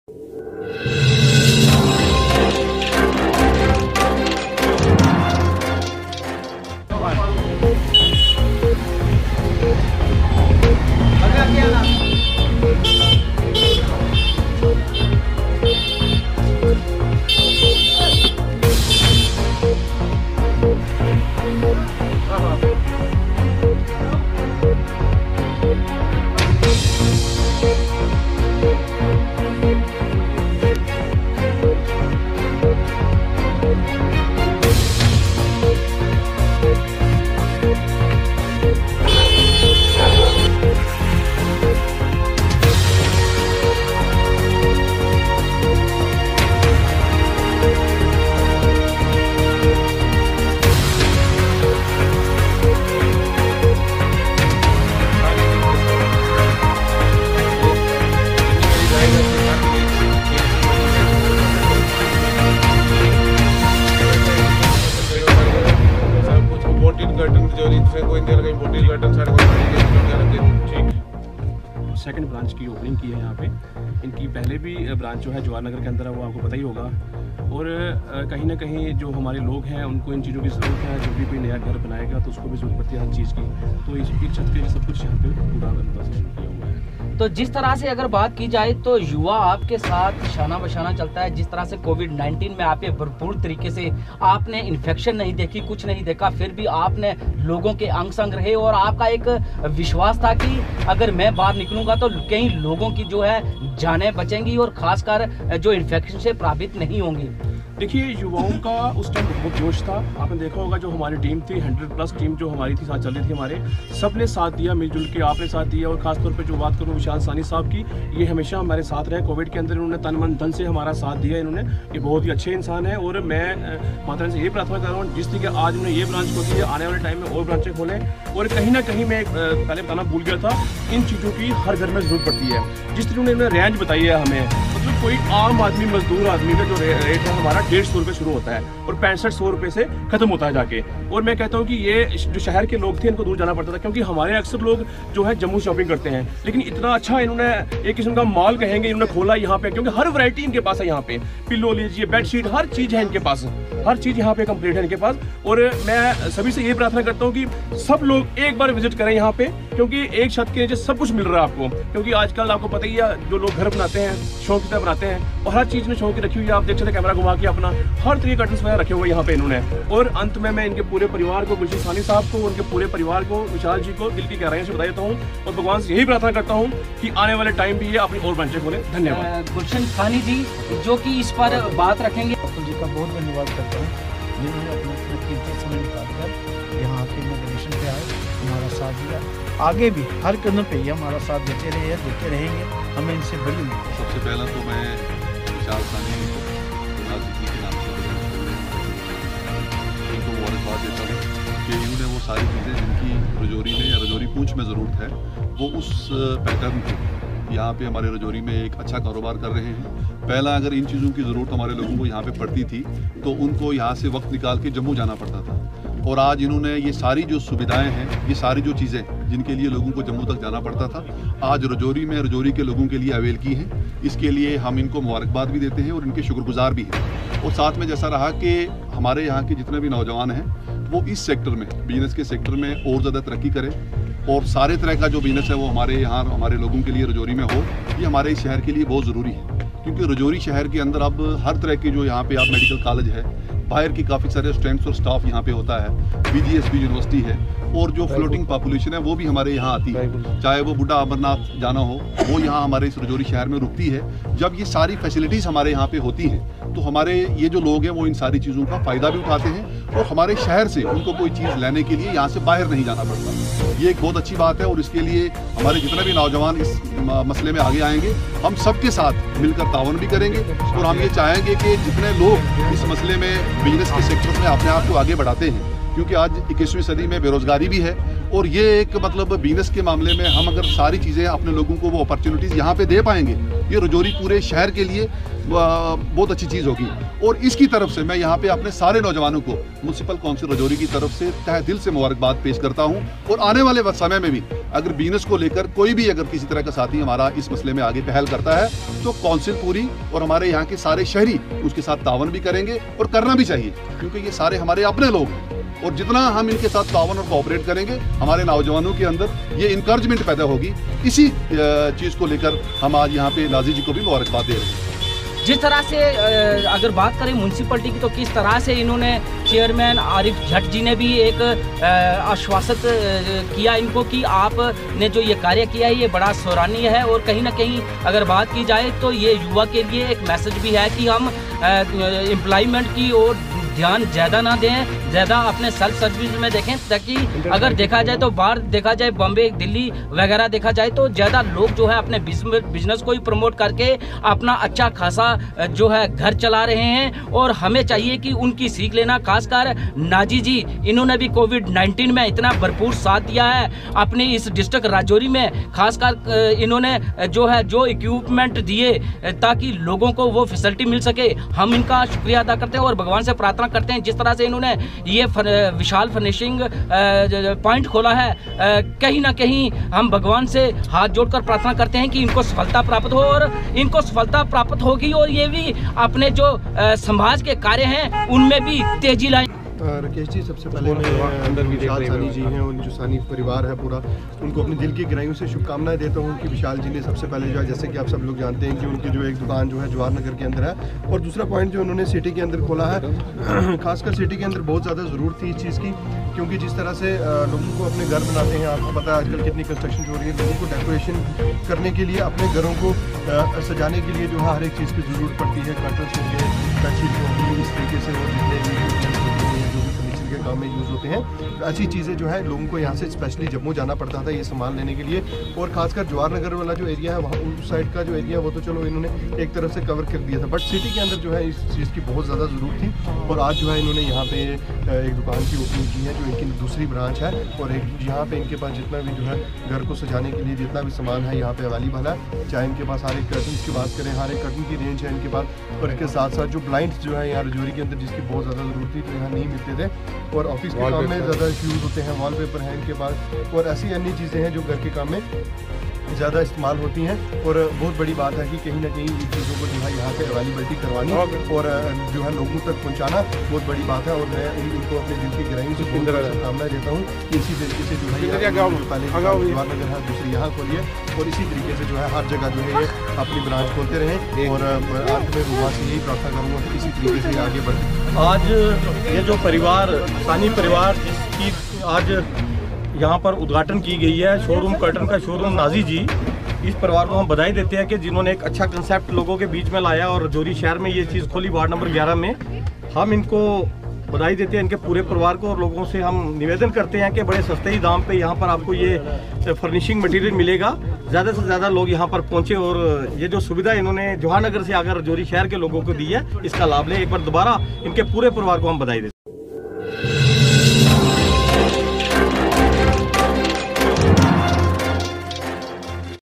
Second branch की opening की है यहाँ पे। इनकी पहले भी ब्रांच जो है जवाहर नगर के अंदर है, वो आपको पता ही होगा। और कहीं ना कहीं जो हमारे लोग हैं उनको इन चीज़ों की ज़रूरत है। जब भी कोई नया घर बनाएगा तो उसको भी ज़रूरत पड़ती है हर चीज़ की। तो इस एक छत के सब कुछ यहाँ पे पूरा किया हुआ है। तो जिस तरह से अगर बात की जाए तो युवा आपके साथ शाना बशाना चलता है। जिस तरह से कोविड-19 में आप भरपूर तरीके से आपने इन्फेक्शन नहीं देखी, कुछ नहीं देखा, फिर भी आपने लोगों के अंग संग रहे और आपका एक विश्वास था कि अगर मैं बाहर निकलूंगा तो कई लोगों की जो है जानें बचेंगी और खासकर जो इन्फेक्शन से प्रभावित नहीं होंगी। देखिए, युवाओं का उस टाइम बहुत जोश था। आपने देखा होगा जो हमारी टीम थी, 100+ टीम जो हमारी थी, साथ चल रही थी हमारे, सब ने साथ दिया मिलजुल के। आपने साथ दिया और खासतौर पे जो बात करूँ विशाल सानी साहब की, ये हमेशा हमारे साथ रहे। कोविड के अंदर इन्होंने तन मन धन से हमारा साथ दिया। इन्होंने ये बहुत ही अच्छे इंसान है और मैं माता रानी से ये प्रार्थना कर रहा हूँ जिस तरीके आज उन्होंने ये ब्रांच खोली है, आने वाले टाइम में और ब्रांचें खोलें। और कहीं ना कहीं मैं पहले बताना भूल गया था, इन चीज़ों की हर घर में ज़रूरत पड़ती है। जिस तरीके उन्होंने रेंज बताई है हमें, मतलब कोई आम आदमी मजदूर आदमी का जो रेट है हमारा 150 रुपये शुरू होता है और 6500 रुपये से खत्म होता है जाके। और मैं कहता हूँ कि ये जो शहर के लोग थे इनको दूर जाना पड़ता था, क्योंकि हमारे अक्सर लोग जो है जम्मू शॉपिंग करते हैं। लेकिन इतना अच्छा इन्होंने एक किस्म का मॉल कहेंगे इन्होंने खोला यहाँ पे, क्योंकि हर वैरायटी इनके पास है। यहाँ पे पिल्लो लीजिए, बेडशीट, हर चीज़ है इनके पास, हर चीज़ यहाँ पे कंप्लीट है इनके पास। और मैं सभी से ये प्रार्थना करता हूँ कि सब लोग एक बार विजिट करें यहाँ पे, क्योंकि एक छत के नीचे सब कुछ मिल रहा है आपको। क्योंकि आजकल आपको पता ही है जो लोग घर बनाते हैं शौक की तरह बनाते हैं और हर चीज़ में शौक की रखी हुई है। आप देख सकते कैमरा घुमा के अपना हर तरीके कर्टन्स वगैरह रखे हुए यहाँ पे इन्होंने। और अंत में मैं इनके पूरे परिवार को, गुलशन सानी साहब को, उनके पूरे परिवार को, विशाल जी को दिल की गहराइयों से बता देता हूँ और भगवान से यही प्रार्थना करता हूँ कि आने वाले टाइम भी ये अपनी और ब्रांचें खोलें। धन्यवाद। गुलशन सानी जी जो कि इस पर बात रखेंगे, जी का बहुत धन्यवाद करता हूँ जिन्होंने अपने कीमती समय निकालकर यहाँ के इनॉग्रेशन पे आए, हमारा साथ दिया। आगे भी हर कदम पे ये हमारा साथ देते रहे, देते रहेंगे। हमें इनसे बड़ी उम्मीद है। सबसे पहला तो मैं विशाल सानी के नाम से इनको मुबारकबाद देता हूँ कि इन्होंने वो सारी चीज़ें जिनकी रजौरी में या रजौरी पूंछ में ज़रूरत है वो उस पैटर्न को यहाँ पे हमारे रजौरी में एक अच्छा कारोबार कर रहे हैं। पहला अगर इन चीज़ों की ज़रूरत हमारे लोगों को यहाँ पे पड़ती थी तो उनको यहाँ से वक्त निकाल के जम्मू जाना पड़ता था, और आज इन्होंने ये सारी जो सुविधाएं हैं, ये सारी जो चीज़ें जिनके लिए लोगों को जम्मू तक जाना पड़ता था, आज रजौरी में रजौरी के लोगों के लिए अवेल की हैं। इसके लिए हम इनको मुबारकबाद भी देते हैं और इनके शुक्रगुजार भी हैं। और साथ में जैसा रहा कि हमारे यहाँ के जितने भी नौजवान हैं वो इस सेक्टर में, बिजनेस के सेक्टर में और ज़्यादा तरक्की करें और सारे तरह का जो बिजनेस है वो हमारे यहाँ हमारे लोगों के लिए रजौरी में हो। ये हमारे इस शहर के लिए बहुत ज़रूरी है, क्योंकि रजौरी शहर के अंदर अब हर तरह के जो यहाँ पे आप मेडिकल कॉलेज है, बाहर की काफ़ी सारे स्टूडेंट्स और स्टाफ यहाँ पे होता है, BGSB यूनिवर्सिटी है, और जो फ्लोटिंग पॉपुलेशन है वो भी हमारे यहाँ आती है। चाहे वो बुढ़ा अमरनाथ जाना हो, वो यहाँ हमारे इस रजौरी शहर में रुकती है। जब ये सारी फैसिलिटीज़ हमारे यहाँ पे होती हैं तो हमारे ये जो लोग हैं वो इन सारी चीज़ों का फ़ायदा भी उठाते हैं और हमारे शहर से उनको कोई चीज़ लेने के लिए यहाँ से बाहर नहीं जाना पड़ता। ये एक बहुत अच्छी बात है और इसके लिए हमारे जितने भी नौजवान इस मसले में आगे आएंगे, हम सबके साथ मिलकर तावन भी करेंगे और हम ये चाहेंगे कि जितने लोग इस मसले में बिजनेस के सेक्टर में अपने आप को आगे बढ़ाते हैं, क्योंकि आज 21वीं सदी में बेरोजगारी भी है और ये एक मतलब बिजनेस के मामले में हम अगर सारी चीज़ें अपने लोगों को वो अपॉर्चुनिटीज़ यहाँ पे दे पाएंगे, ये रजौरी पूरे शहर के लिए बहुत अच्छी चीज़ होगी। और इसकी तरफ से मैं यहाँ पे अपने सारे नौजवानों को म्यूनसिपल काउंसिल रजौरी की तरफ से तहे दिल से मुबारकबाद पेश करता हूँ। और आने वाले समय में भी अगर बिजनेस को लेकर कोई भी अगर किसी तरह का साथी हमारा इस मसले में आगे पहल करता है तो काउंसिल पूरी और हमारे यहाँ के सारे शहरी उसके साथ तावन भी करेंगे और करना भी चाहिए, क्योंकि ये सारे हमारे अपने लोग हैं। और जितना हम इनके साथ तावन और कोऑपरेट करेंगे, हमारे नौजवानों के अंदर ये इंकरेजमेंट पैदा होगी। इसी चीज़ को लेकर हम आज यहाँ पे नाजी जी को भी मुबारकबाद दे रहे हैं। जिस तरह से अगर बात करें म्यूनसिपलिटी की, तो किस तरह से इन्होंने चेयरमैन आरिफ जट जी ने भी एक आश्वासित किया इनको कि आपने जो ये कार्य किया है ये बड़ा सराहनीय है। और कहीं ना कहीं अगर बात की जाए तो ये युवा के लिए एक मैसेज भी है कि हम एम्प्लॉयमेंट की ओर ध्यान ज़्यादा ना दें, ज़्यादा अपने सेल्फ सर्विस में देखें, ताकि अगर देखा जाए तो बाहर देखा जाए बॉम्बे दिल्ली वगैरह देखा जाए तो ज़्यादा लोग जो है अपने बिजनेस को ही प्रमोट करके अपना अच्छा खासा जो है घर चला रहे हैं। और हमें चाहिए कि उनकी सीख लेना, खासकर नाजी जी, इन्होंने भी कोविड-19 में इतना भरपूर साथ दिया है अपने इस डिस्ट्रिक्ट राजौरी में। खासकर इन्होंने जो इक्विपमेंट दिए ताकि लोगों को वो फैसिलिटी मिल सके, हम इनका शुक्रिया अदा करते हैं और भगवान से प्रार्थना करते हैं जिस तरह से इन्होंने ये विशाल फर्निशिंग पॉइंट खोला है। कहीं ना कहीं हम भगवान से हाथ जोड़कर प्रार्थना करते हैं कि इनको सफलता प्राप्त हो, और इनको सफलता प्राप्त होगी और ये भी अपने जो समाज के कार्य हैं उनमें भी तेजी लाएं। राकेश जी, सबसे पहले मैं विशाल सानी जी हैं और जो सानी परिवार है पूरा, उनको अपने दिल की गहराइयों से शुभकामनाएं देता हूं कि विशाल जी ने सबसे पहले जो है, जैसे कि आप सब लोग जानते हैं कि उनकी जो एक दुकान जो है जवाहर नगर के अंदर है, और दूसरा पॉइंट जो उन्होंने सिटी के अंदर खोला है, खासकर सिटी के अंदर बहुत ज़्यादा ज़रूरत थी इस चीज़ की, क्योंकि जिस तरह से लोगों को अपने घर बनाते हैं, आपको पता है आजकल कितनी कंस्ट्रक्शन हो रही है, लोगों को डेकोरेशन करने के लिए, अपने घरों को सजाने के लिए जो है हर एक चीज़ की ज़रूरत पड़ती है। कर्टन्स हो गए, बेडशीट हो गई, इस तरीके से काम में यूज़ होते हैं। तो ऐसी चीज़ें जो है लोगों को यहाँ से स्पेशली जम्मू जाना पड़ता था ये सामान लेने के लिए। और खासकर जवाहर नगर वाला जो एरिया है, वहाँ उस साइड का जो एरिया है वो तो चलो इन्होंने एक तरफ से कवर कर दिया था, बट सिटी के अंदर जो है इस चीज़ की बहुत ज़्यादा ज़रूरत थी। और आज जो है इन्होंने यहाँ पे एक दुकान की ओपनिंग की है जो इनकी दूसरी ब्रांच है, और एक यहाँ पे इनके पास जितना भी जो है घर को सजाने के लिए जितना भी सामान है यहाँ पे अवेलेबल है। चाहे इनके पास हर एक कर्टन की बात करें, हर एक कर्टन की रेंज है इनके पास, और इसके साथ साथ जो ब्लाइंड्स जो है यहाँ रजौरी के अंदर जिसकी बहुत ज़्यादा ज़रूरत थी तो यहाँ नहीं मिलते थे, और ऑफिस के काम में ज़्यादा यूज़ होते हैं। वॉलपेपर है इनके पास, और ऐसी अन्य चीज़ें हैं जो घर के काम में ज़्यादा इस्तेमाल होती हैं। और बहुत बड़ी बात है कि कहीं ना कहीं इन चीज़ों को जो है यहाँ पे अवेलेबिलिटी करवानी और जो है लोगों तक पहुँचाना बहुत बड़ी बात है। और मैं इनको अपने दिल की गहराइयों से शुभकामनाएं देता हूँ कि इसी तरीके से जो है जवाहर नगर है दूसरी यहाँ खोलिए, और इसी तरीके से जो है हर जगह जो है ये अपनी ब्रांच खोलते रहें। और अंत में भगवान से यही प्रार्थना करूँगा कि इसी तरीके से आगे बढ़े। आज ये जो परिवार, सानी परिवार, जिसकी आज यहाँ पर उद्घाटन की गई है शोरूम, कर्टन का शोरूम, नाजी जी, इस परिवार को हम बधाई देते हैं कि जिन्होंने एक अच्छा कंसेप्ट लोगों के बीच में लाया और रजौरी शहर में ये चीज़ खोली वार्ड नंबर 11 में। हम इनको बधाई देते हैं, इनके पूरे परिवार को, और लोगों से हम निवेदन करते हैं कि बड़े सस्ते ही दाम पे यहाँ पर आपको ये फर्निशिंग मटेरियल मिलेगा। ज़्यादा से ज़्यादा लोग यहाँ पर पहुँचे और ये जो सुविधा इन्होंने जवाहर नगर से आकर रजौरी शहर के लोगों को दी है, इसका लाभ लें। एक बार दोबारा इनके पूरे परिवार को हम बधाई देते हैं।